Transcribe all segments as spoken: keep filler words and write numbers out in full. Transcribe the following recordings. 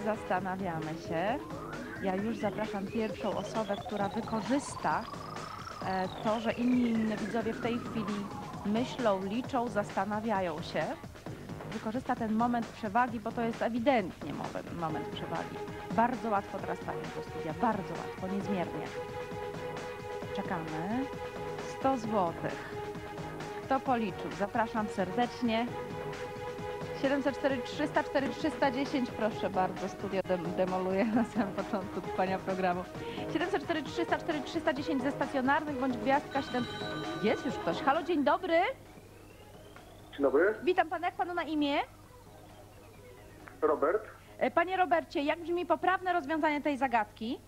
zastanawiamy się. Ja już zapraszam pierwszą osobę, która wykorzysta e, to, że inni widzowie w tej chwili myślą, liczą, zastanawiają się. Wykorzysta ten moment przewagi, bo to jest ewidentnie moment, moment przewagi. Bardzo łatwo teraz trafić do studia, bardzo łatwo, niezmiernie. Czekamy. sto złotych. Kto policzył? Zapraszam serdecznie. siedemset cztery trzysta cztery trzysta dziesięć, proszę bardzo, studio dem demoluje na samym początku trwania programu. siedemset cztery trzysta cztery trzysta dziesięć ze stacjonarnych bądź gwiazdka siedem. Jest już ktoś. Halo, dzień dobry. Dzień dobry. Witam pana, jak panu na imię? Robert. Panie Robercie, jak brzmi poprawne rozwiązanie tej zagadki?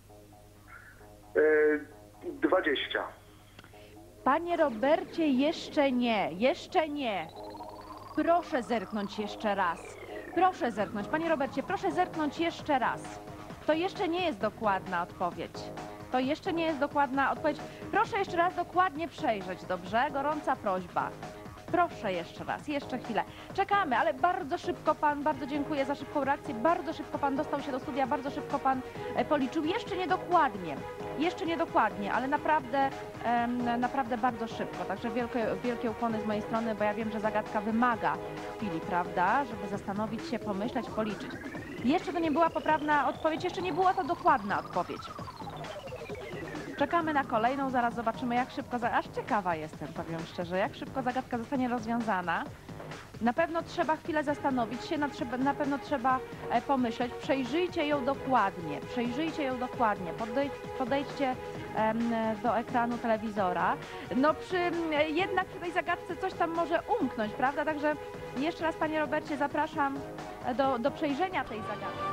Yy, dwadzieścia. Panie Robercie, jeszcze nie, jeszcze nie. Proszę zerknąć jeszcze raz. Proszę zerknąć. Panie Robercie, proszę zerknąć jeszcze raz. To jeszcze nie jest dokładna odpowiedź. To jeszcze nie jest dokładna odpowiedź. Proszę jeszcze raz dokładnie przejrzeć, dobrze? Gorąca prośba. Proszę jeszcze raz, jeszcze chwilę. Czekamy, ale bardzo szybko pan, bardzo dziękuję za szybką reakcję, bardzo szybko pan dostał się do studia, bardzo szybko pan e, policzył. Jeszcze niedokładnie, jeszcze niedokładnie, ale naprawdę, em, naprawdę bardzo szybko. Także wielkie, wielkie ukłony z mojej strony, bo ja wiem, że zagadka wymaga chwili, prawda, żeby zastanowić się, pomyśleć, policzyć. Jeszcze to nie była poprawna odpowiedź, jeszcze nie była to dokładna odpowiedź. Czekamy na kolejną, zaraz zobaczymy, jak szybko, aż ciekawa jestem, powiem szczerze, jak szybko zagadka zostanie rozwiązana. Na pewno trzeba chwilę zastanowić się, na, na pewno trzeba e, pomyśleć, przejrzyjcie ją dokładnie, przejrzyjcie ją dokładnie, Podej, podejdźcie em, do ekranu telewizora. No przy, jednak przy tej zagadce coś tam może umknąć, prawda? Także jeszcze raz, panie Robercie, zapraszam do, do przejrzenia tej zagadki.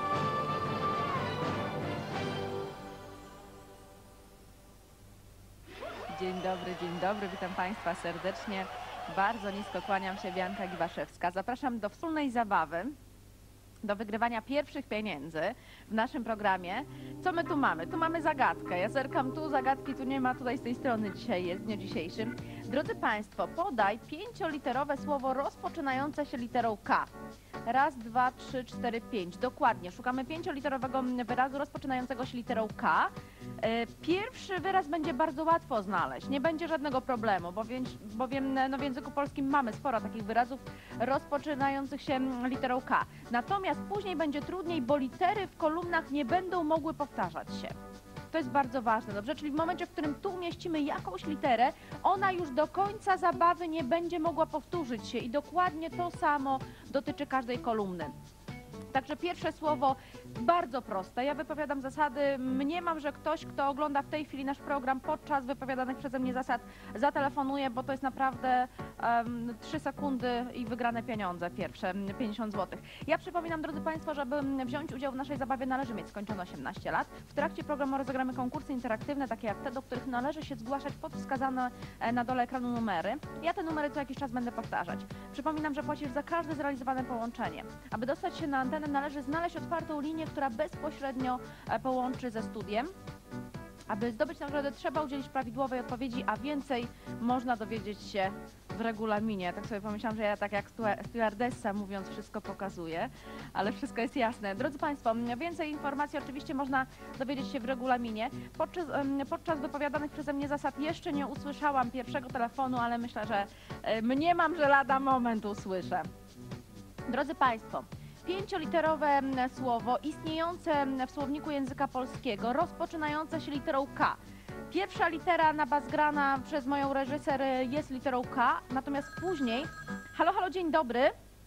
Dzień dobry, dzień dobry, witam państwa serdecznie. Bardzo nisko kłaniam się, Bianka Giwaszewska. Zapraszam do wspólnej zabawy, do wygrywania pierwszych pieniędzy w naszym programie. Co my tu mamy? Tu mamy zagadkę. Ja zerkam tu, zagadki tu nie ma, tutaj z tej strony dzisiaj jest, w dniu dzisiejszym. Drodzy państwo, podaj pięcioliterowe słowo rozpoczynające się literą K. Raz, dwa, trzy, cztery, pięć. Dokładnie. Szukamy pięcioliterowego wyrazu rozpoczynającego się literą K. Pierwszy wyraz będzie bardzo łatwo znaleźć. Nie będzie żadnego problemu, bowiem, bowiem no, w języku polskim mamy sporo takich wyrazów rozpoczynających się literą K. Natomiast później będzie trudniej, bo litery w kolumnach nie będą mogły powtarzać się. To jest bardzo ważne, dobrze? Czyli w momencie, w którym tu umieścimy jakąś literę, ona już do końca zabawy nie będzie mogła powtórzyć się i dokładnie to samo dotyczy każdej kolumny. Także pierwsze słowo bardzo proste. Ja wypowiadam zasady. Mniemam, że ktoś, kto ogląda w tej chwili nasz program podczas wypowiadanych przeze mnie zasad, zatelefonuje, bo to jest naprawdę um, trzy sekundy i wygrane pieniądze, pierwsze pięćdziesiąt złotych. Ja przypominam, drodzy państwo, żeby wziąć udział w naszej zabawie należy mieć skończone osiemnaście lat. W trakcie programu rozegramy konkursy interaktywne, takie jak te, do których należy się zgłaszać pod wskazane na dole ekranu numery. Ja te numery co jakiś czas będę powtarzać. Przypominam, że płacisz za każde zrealizowane połączenie. Aby dostać się na antenę, należy znaleźć otwartą linię, która bezpośrednio połączy ze studiem. Aby zdobyć nagrodę, trzeba udzielić prawidłowej odpowiedzi, a więcej można dowiedzieć się w regulaminie. Tak sobie pomyślałam, że ja tak jak stewardessa mówiąc wszystko pokazuję, ale wszystko jest jasne. Drodzy państwo, więcej informacji oczywiście można dowiedzieć się w regulaminie. Podczas, podczas wypowiadanych przeze mnie zasad jeszcze nie usłyszałam pierwszego telefonu, ale myślę, że mniemam, że lada moment usłyszę. Drodzy państwo, pięcioliterowe słowo istniejące w słowniku języka polskiego, rozpoczynające się literą K. Pierwsza litera na bazgrana przez moją reżyser jest literą K, natomiast później... Halo, halo, dzień dobry.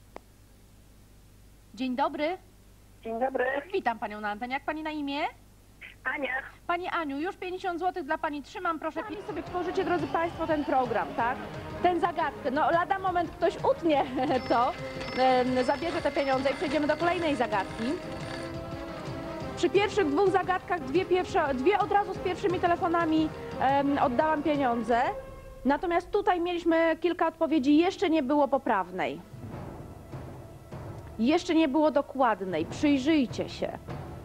Dzień dobry. Dzień dobry. Witam panią na antenie. Jak pani na imię? Ania. Pani Aniu, już pięćdziesiąt złotych dla pani trzymam, proszę. Pani sobie tworzycie, drodzy państwo, ten program, tak? Ten zagadkę. No lada moment ktoś utnie to, e, zabierze te pieniądze i przejdziemy do kolejnej zagadki. Przy pierwszych dwóch zagadkach, dwie, pierwsze, dwie od razu z pierwszymi telefonami e, oddałam pieniądze. Natomiast tutaj mieliśmy kilka odpowiedzi, jeszcze nie było poprawnej. Jeszcze nie było dokładnej. Przyjrzyjcie się.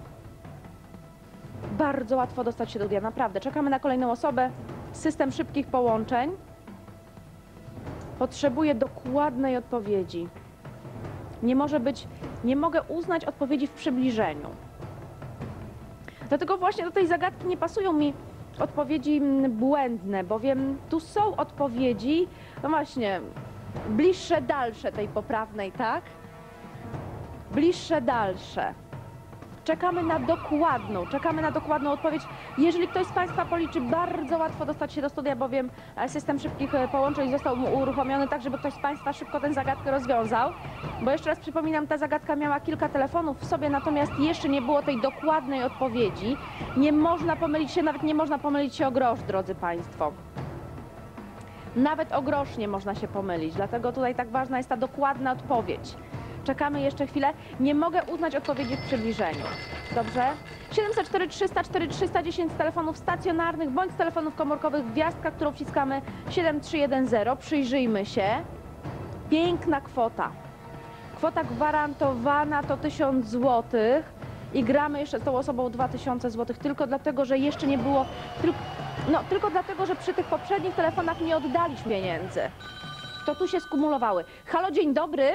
Bardzo łatwo dostać się do studia, naprawdę. Czekamy na kolejną osobę. System szybkich połączeń potrzebuje dokładnej odpowiedzi. Nie może być Nie mogę uznać odpowiedzi w przybliżeniu. Dlatego właśnie do tej zagadki nie pasują mi odpowiedzi mm, błędne, bowiem tu są odpowiedzi, no właśnie, bliższe, dalsze tej poprawnej, tak? Bliższe, dalsze. Czekamy na dokładną, czekamy na dokładną odpowiedź. Jeżeli ktoś z Państwa policzy, bardzo łatwo dostać się do studia, bowiem system szybkich połączeń został uruchomiony tak, żeby ktoś z Państwa szybko tę zagadkę rozwiązał. Bo jeszcze raz przypominam, ta zagadka miała kilka telefonów w sobie, natomiast jeszcze nie było tej dokładnej odpowiedzi. Nie można pomylić się, nawet nie można pomylić się o grosz, drodzy Państwo. Nawet o grosz nie można się pomylić, dlatego tutaj tak ważna jest ta dokładna odpowiedź. Czekamy jeszcze chwilę. Nie mogę uznać odpowiedzi w przybliżeniu. Dobrze? siedemset cztery trzysta cztery trzysta dziesięć z telefonów stacjonarnych bądź z telefonów komórkowych. Gwiazdka, którą wciskamy siedem trzy jeden zero. Przyjrzyjmy się. Piękna kwota. Kwota gwarantowana to tysiąc złotych i gramy jeszcze z tą osobą dwa tysiące złotych tylko dlatego, że jeszcze nie było... Tylko, no, tylko dlatego, że przy tych poprzednich telefonach nie oddaliśmy pieniędzy. To tu się skumulowały. Halo, dzień dobry.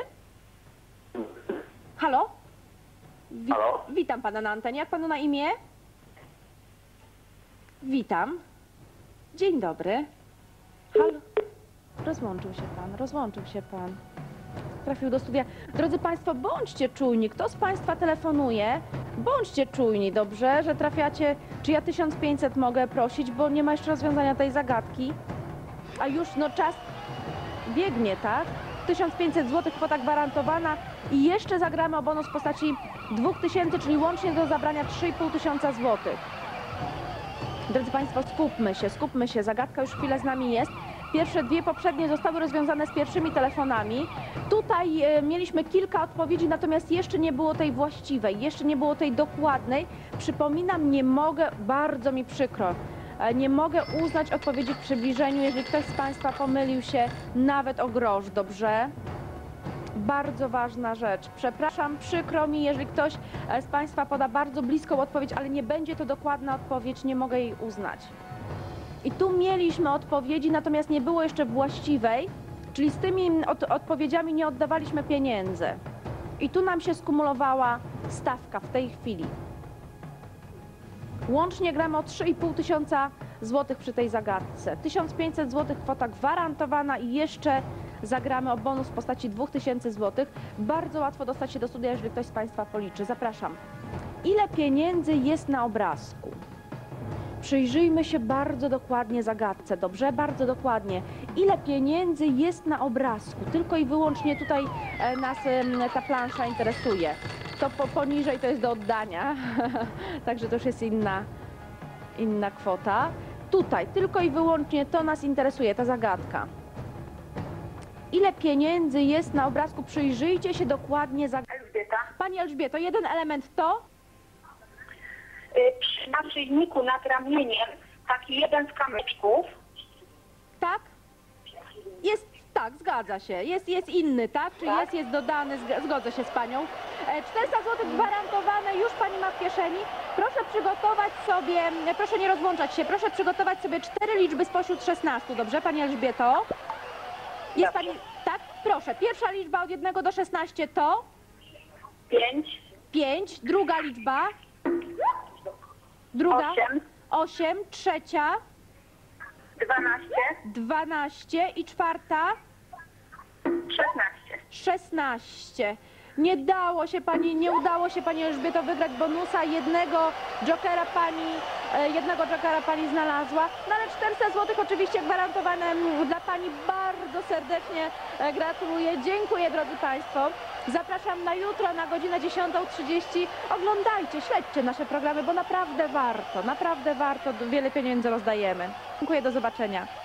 Halo? Wi Halo? Witam pana na antenie. Jak panu na imię? Witam. Dzień dobry. Halo? Rozłączył się pan, rozłączył się pan. Trafił do studia. Drodzy Państwo, bądźcie czujni. Kto z Państwa telefonuje? Bądźcie czujni, dobrze, że trafiacie. Czy ja tysiąc pięćset mogę prosić, bo nie ma jeszcze rozwiązania tej zagadki? A już, no czas biegnie, tak? tysiąc pięćset złotych, kwota gwarantowana i jeszcze zagramy o bonus w postaci dwóch tysięcy, czyli łącznie do zabrania trzy i pół tysiąca złotych. Drodzy Państwo, skupmy się, skupmy się. Zagadka już chwilę z nami jest. Pierwsze dwie poprzednie zostały rozwiązane z pierwszymi telefonami. Tutaj e, mieliśmy kilka odpowiedzi, natomiast jeszcze nie było tej właściwej, jeszcze nie było tej dokładnej. Przypominam, nie mogę, bardzo mi przykro, e, nie mogę uznać odpowiedzi w przybliżeniu, jeżeli ktoś z Państwa pomylił się nawet o grosz, dobrze? Bardzo ważna rzecz. Przepraszam, przykro mi, jeżeli ktoś e, z Państwa poda bardzo bliską odpowiedź, ale nie będzie to dokładna odpowiedź, nie mogę jej uznać. I tu mieliśmy odpowiedzi, natomiast nie było jeszcze właściwej, czyli z tymi od odpowiedziami nie oddawaliśmy pieniędzy. I tu nam się skumulowała stawka w tej chwili. Łącznie gramy o trzy i pół tysiąca złotych przy tej zagadce. tysiąc pięćset złotych kwota gwarantowana i jeszcze zagramy o bonus w postaci dwóch tysięcy złotych. Bardzo łatwo dostać się do studia, jeżeli ktoś z Państwa policzy. Zapraszam. Ile pieniędzy jest na obrazku? Przyjrzyjmy się bardzo dokładnie zagadce, dobrze? Bardzo dokładnie. Ile pieniędzy jest na obrazku? Tylko i wyłącznie tutaj e, nas e, ta plansza interesuje. To po, poniżej to jest do oddania, także to już jest inna, inna kwota. Tutaj tylko i wyłącznie to nas interesuje, ta zagadka. Ile pieniędzy jest na obrazku? Przyjrzyjcie się dokładnie zagadce. Elżbieta. Pani Elżbieto, jeden element to? Y, Przy naszyjniku nad ramieniem taki jeden z kamyczków. Tak? Jest, tak, zgadza się. Jest, jest inny, tak? Czy Tak. jest, jest dodany, zg- zgodzę się z panią. E, czterysta złotych gwarantowane już pani ma w kieszeni. Proszę przygotować sobie, e, proszę nie rozłączać się, proszę przygotować sobie cztery liczby spośród szesnastu, dobrze, pani Elżbieto? Jest Dobrze. pani, tak? Proszę, pierwsza liczba od jednego do szesnastu to Pięć. pięć, druga liczba, druga, Osiem. osiem, trzecia, Dwanaście. dwanaście i czwarta, Szesnaście. szesnaście. Nie dało się pani, nie udało się pani Elżbieto wygrać bonusa. Jednego jokera pani, e, jednego jokera pani znalazła. No ale czterysta złotych oczywiście gwarantowane mm, dla pani. Bardzo serdecznie e, gratuluję. Dziękuję, drodzy Państwo. Zapraszam na jutro na godzinę dziesiątą trzydzieści. Oglądajcie, śledźcie nasze programy, bo naprawdę warto, naprawdę warto. Wiele pieniędzy rozdajemy. Dziękuję, do zobaczenia.